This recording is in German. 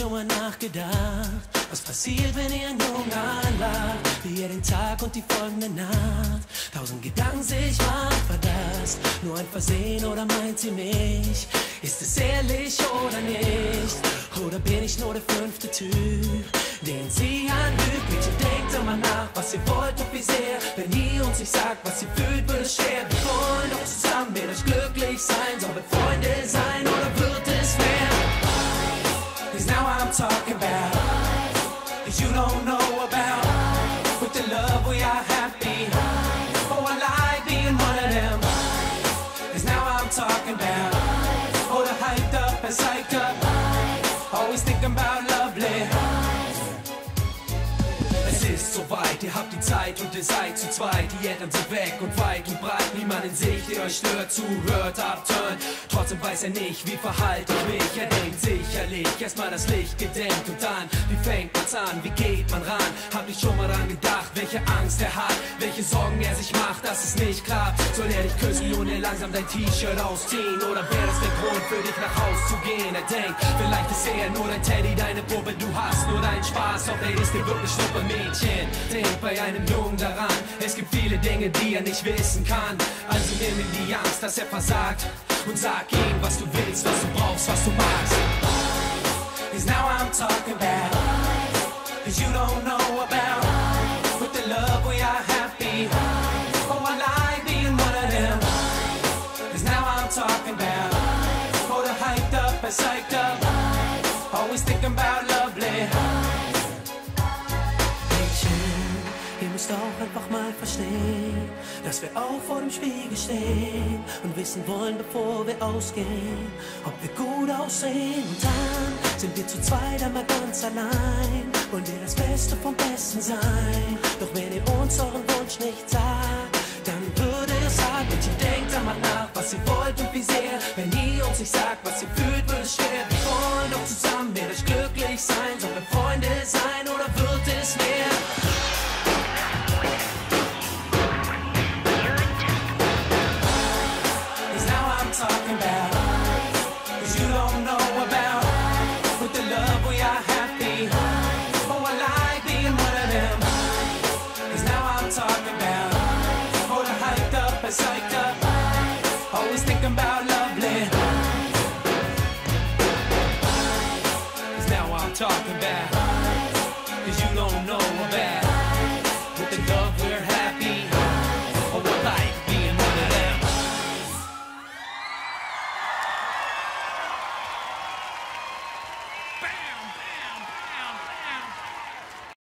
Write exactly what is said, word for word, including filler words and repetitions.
schon mal nachgedacht, was passiert, wenn ihr einen Jungen anlacht? Wie er den Tag und die folgende Nacht tausend Gedanken sich macht, war das nur ein Versehen oder meint sie mich? Ist es ehrlich oder nicht? Oder bin ich nur der fünfte Typ, den sie anlügt? Mädchen, denkt doch mal nach, was ihr wollt und wie sehr. Wenn ihr uns nicht sagt, was ihr fühlt, wird es schwer. Wir wollen doch zusammen mit euch glücklich sein. Sollen wir Freunde sein oder wird es mehr? 'Cause now I'm talking about that you don't know about. With the love we are happy. Oh, I like being one of them. 'Cause now I'm talking about oh, the hyped up and psyched up. Always thinking about lovely. Es ist soweit, ihr habt die Zeit und ihr seid zu zweit. Die Eltern sind weg und weit und breit. Niemand in Sicht, der euch stört, zuhört, abturnt. Trotzdem weiß er nicht, wie verhalte ich mich. Er denkt sicherlich, erstmal das Licht gedämmt. Und dann, wie fängt man's an, wie geht man ran? Hab ich schon mal dran gedacht, welche Angst er hat, welche Sorgen er sich macht, dass es nicht klappt. Soll er dich küssen und er langsam dein T-Shirt ausziehen? Oder wäre das der Grund für dich nach Haus zu gehen? Er denkt, vielleicht ist er nur dein Teddy, deine Puppe. Du hast nur deinen Spaß, doch ey, ist dir wirklich Schnuppe, Mädchen. Denk bei einem Jungen daran, es gibt viele Dinge, die er nicht wissen kann. Also nimm ihm die Angst, dass er versagt und sag ihm, was du willst, was du brauchst, was du magst. 'Cause now I'm talking about 'cause you don't know about. With the love we are happy. Oh, I like being one of them. 'Cause now I'm talking about oh, the hyped up and psyched up. Always thinking about lovely. Ihr müsst auch einfach mal verstehen, dass wir auch vor dem Spiegel stehen und wissen wollen, bevor wir ausgehen, ob wir gut aussehen. Und dann sind wir zu zweit einmal ganz allein und ihr das Beste vom Besten sein. Doch wenn ihr uns euren Wunsch nicht sagt, dann würde es hart. Mädchen, denkt einmal nach, was ihr wollt und wie sehr. Wenn ihr uns nicht sagt, was ihr fühlt, wird es schwer. Wir wollen doch zusammen mit euch glücklich sein. Sollen wir Freunde sein oder wird es mehr? 'Cause now I'm talking about 'cause you don't know about. With the love we are happy. Oh, I like being one of them. 'Cause now I'm talking about oh, the hyped up and psyched up. Always thinking about lovely. 'Cause now I'm talking about